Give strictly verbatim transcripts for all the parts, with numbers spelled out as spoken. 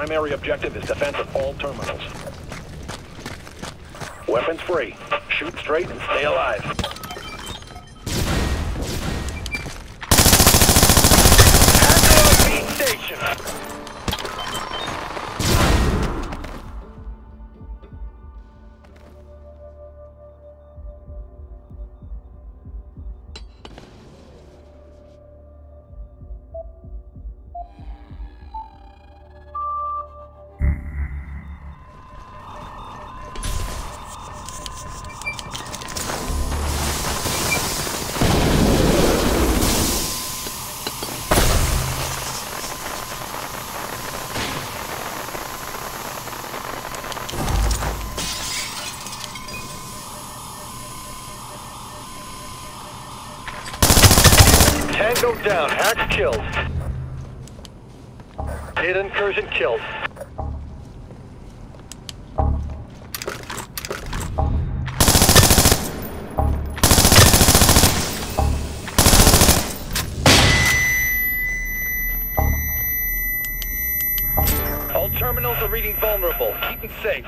primary objective is defense of all terminals. Weapons free. Shoot straight and stay alive. Hacker on beat station! Tango down, hack killed. Data incursion killed. All terminals are reading vulnerable. Keep them safe.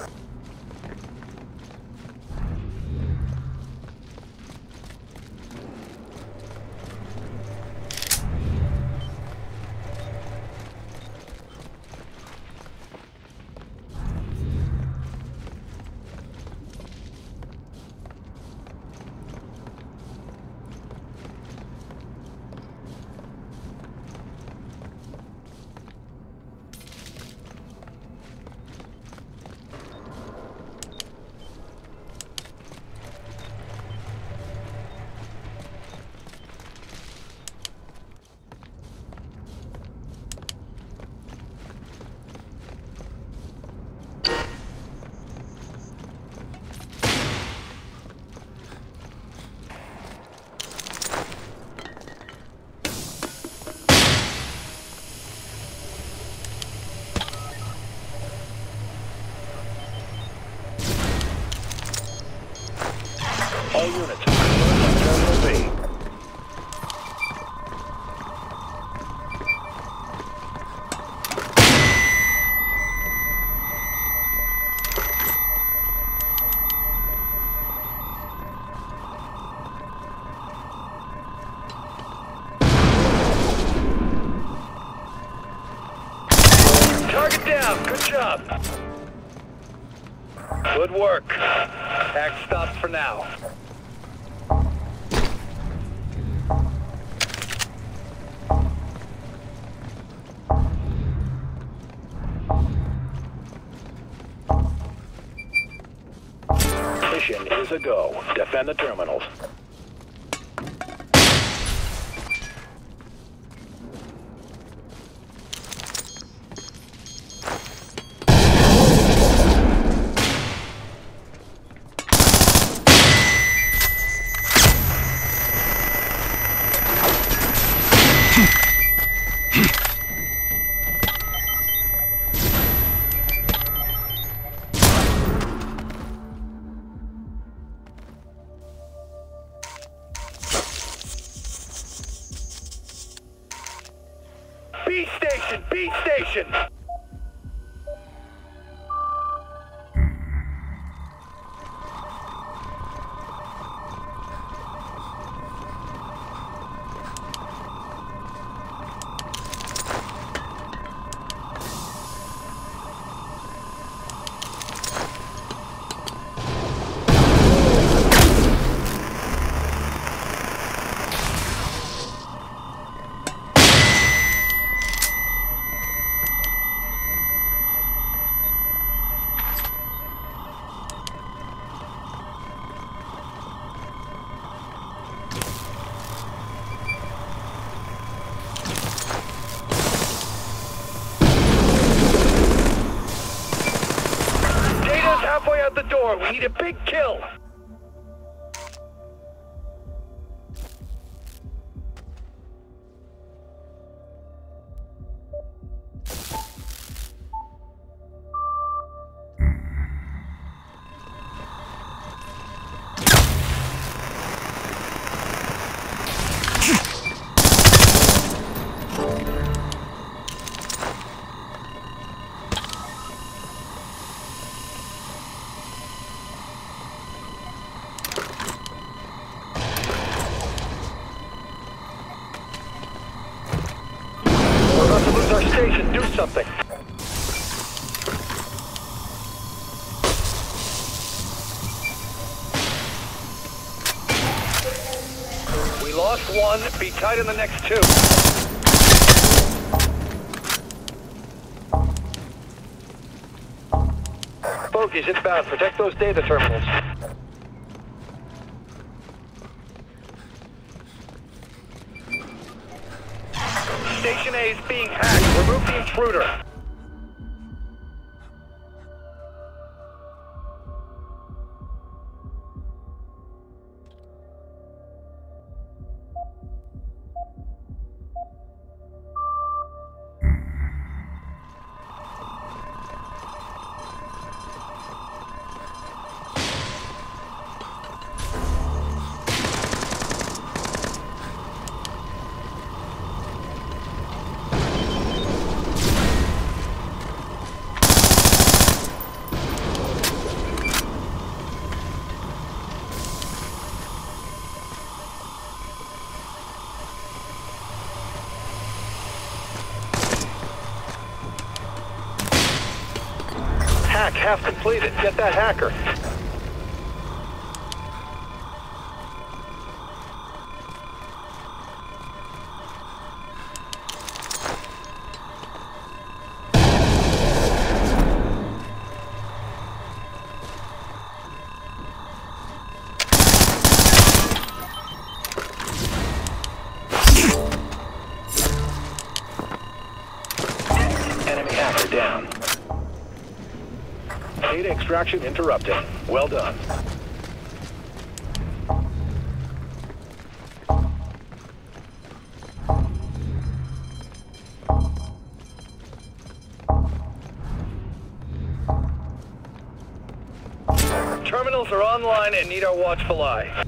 All units, Terminal B. Target down, good job. Good work. Act stopped for now. Mission is a go. Defend the terminals. B station! B station! Halfway out the door, we need a big kill! station. Do something. We lost one. Be tight in the next two. Bogies inbound. Protect those data terminals. Station A is being hacked. Remove the intruder. Hack half completed. Get that hacker. Enemy hacker down. Data extraction interrupted. Well done. Terminals are online and need our watchful eye.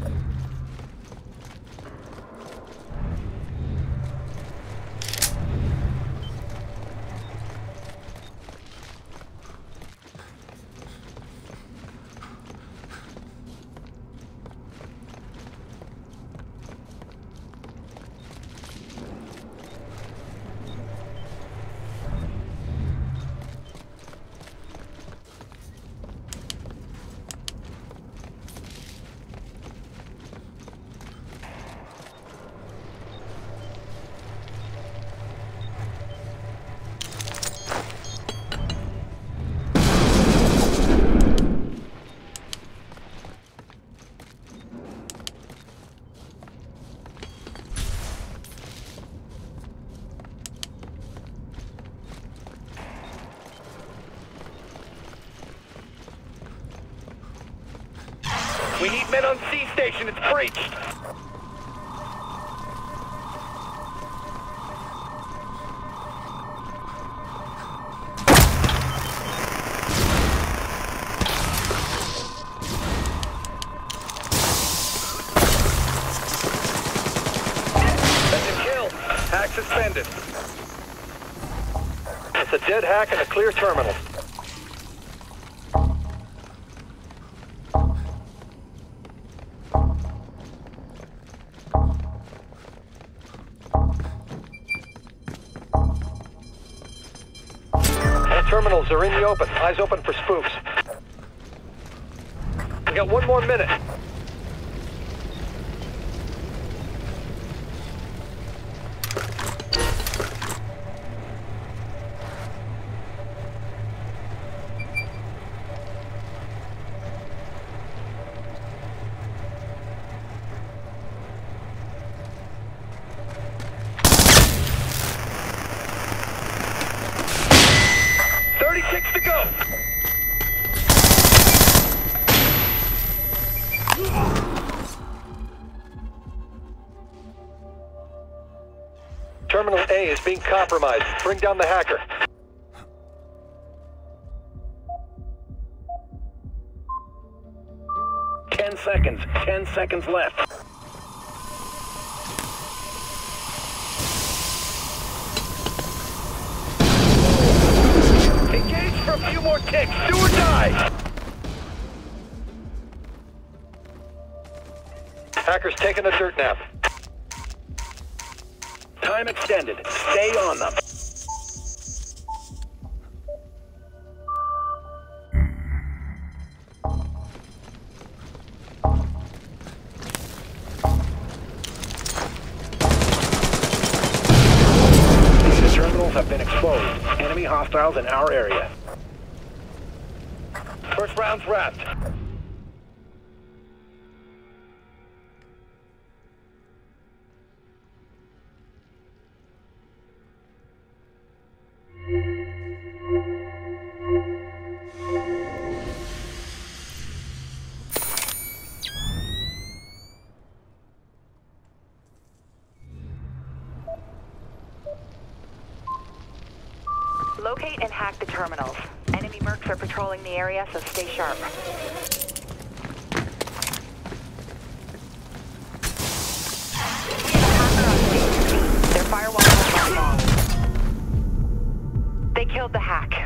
We need men on C station. It's breached. That's a kill. Hack suspended. It's a dead hack and a clear terminal. Terminals are in the open. Eyes open for spoofs. We got one more minute. thirty-six to go. Terminal A is being compromised. Bring down the hacker. Ten seconds. Ten seconds left. Engage for a few more ticks. Do or die. Hacker's taking a dirt nap. Time extended. Stay on them. Enemy hostiles in our area. First round's wrapped. Locate and hack the terminals. Enemy mercs are patrolling the area, so stay sharp. Their firewall won't last long. They killed the hack.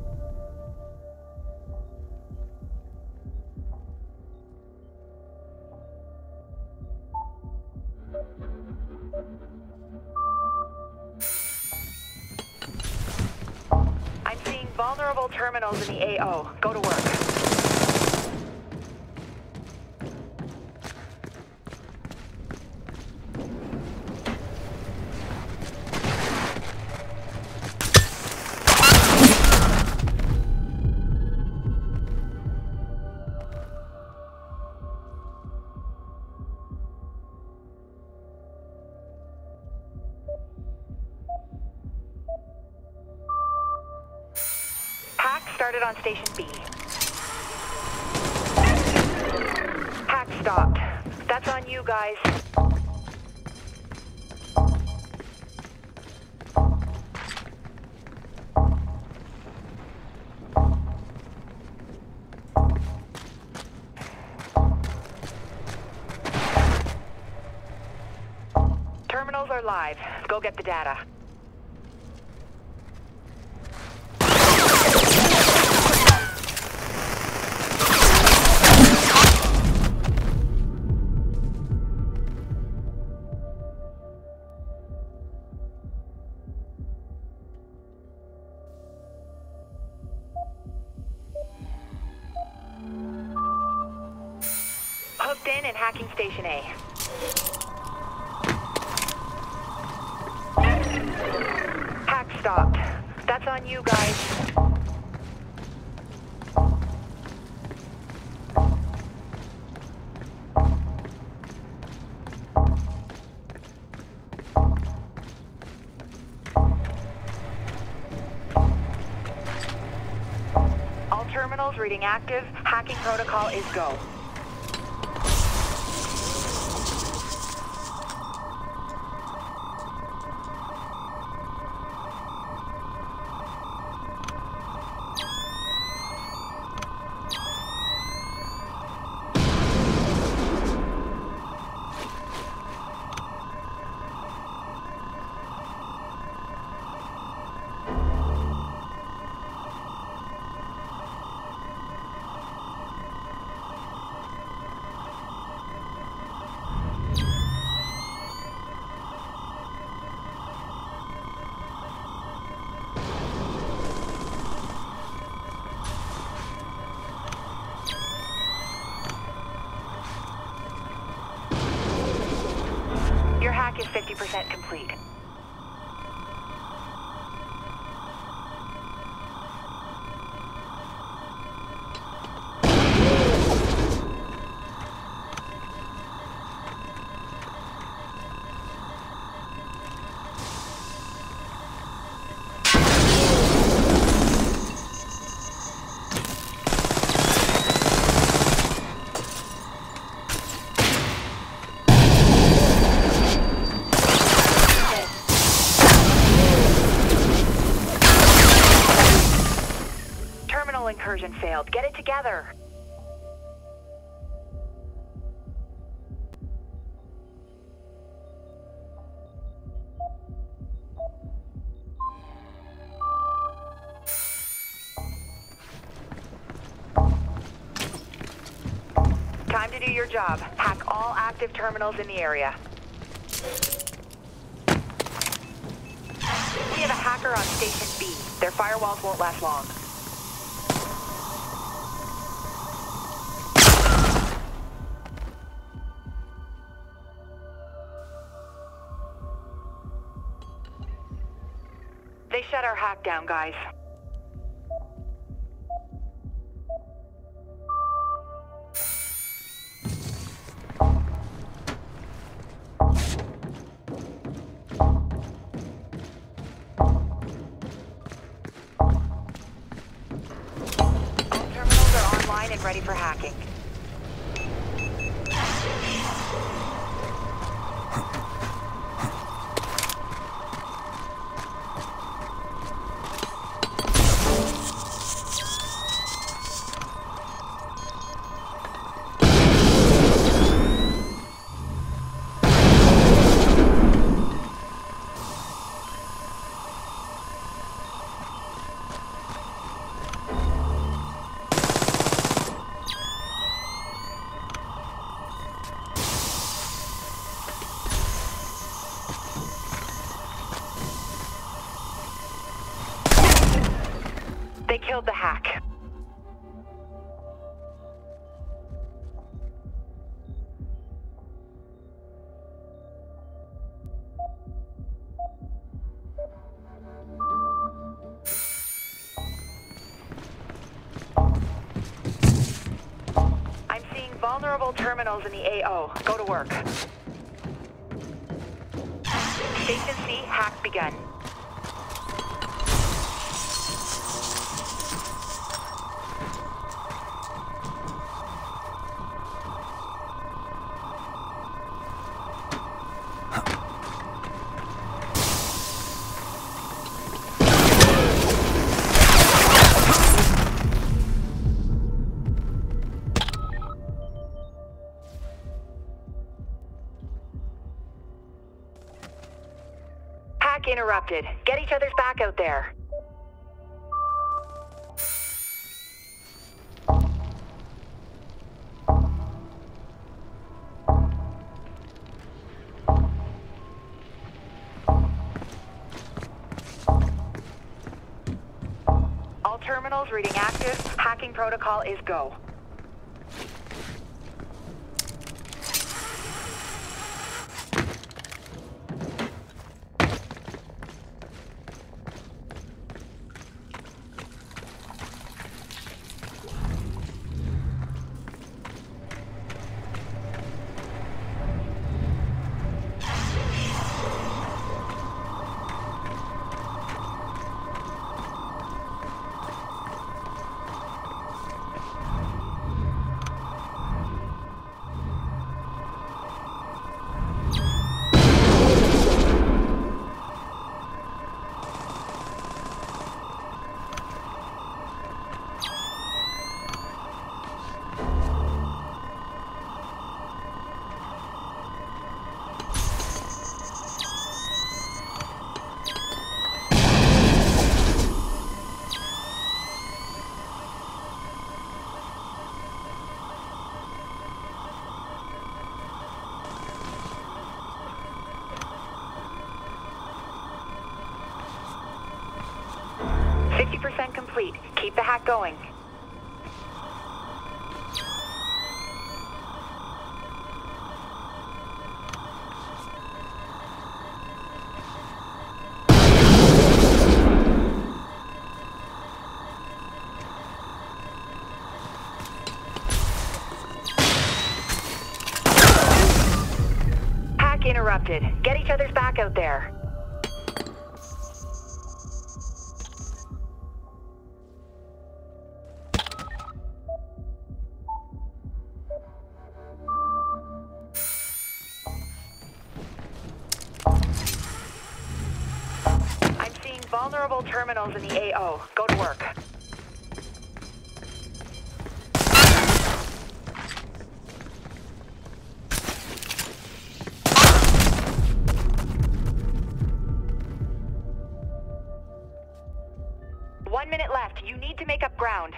Vulnerable terminals in the A O. Go to work. Started on Station B. Hack stopped. That's on you guys. Terminals are live. Go get the data. Hooked in and hacking Station A. Hack stopped. That's on you guys. All terminals reading active. Hacking protocol is go. Your hack is fifty percent complete. Incursion failed. Get it together. Time to do your job. Hack all active terminals in the area. We have a hacker on Station B. Their firewalls won't last long. They They shut our hack down, guys. All terminals are online and ready for hacking. They killed the hack. I'm seeing vulnerable terminals in the A O. Go to work. Station C, hack begun. Hack interrupted. Get each other's back out there. All terminals reading active. Hacking protocol is go. fifty percent complete. Keep the hack going. Hack interrupted. Get each other's back out there. Vulnerable terminals in the A O. Go to work. One minute left. You need to make up ground.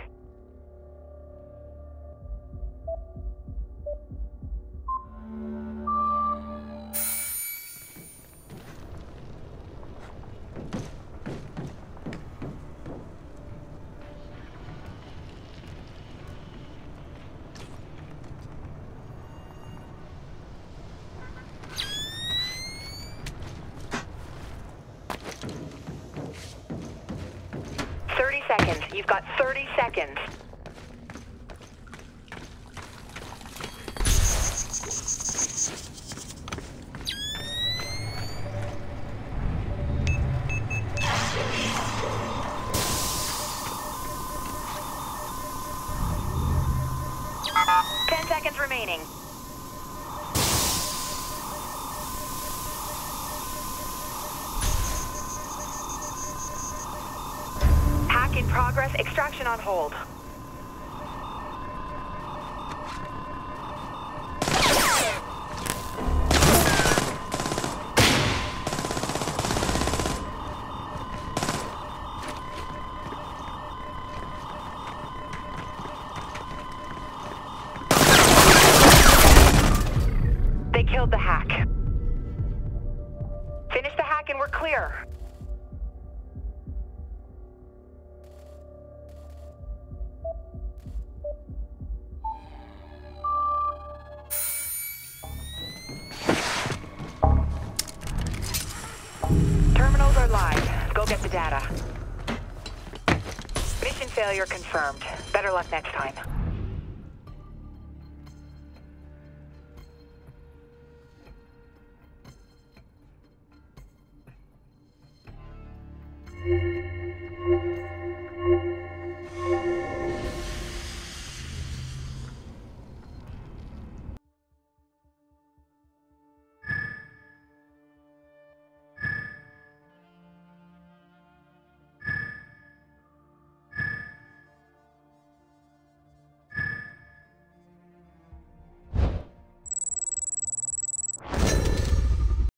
You've got thirty seconds. Ten seconds remaining. Hack in progress. Extraction on hold. They killed the hack. Finish the hack and we're clear. Terminals are live. Go get the data. Mission failure confirmed. Better luck next time.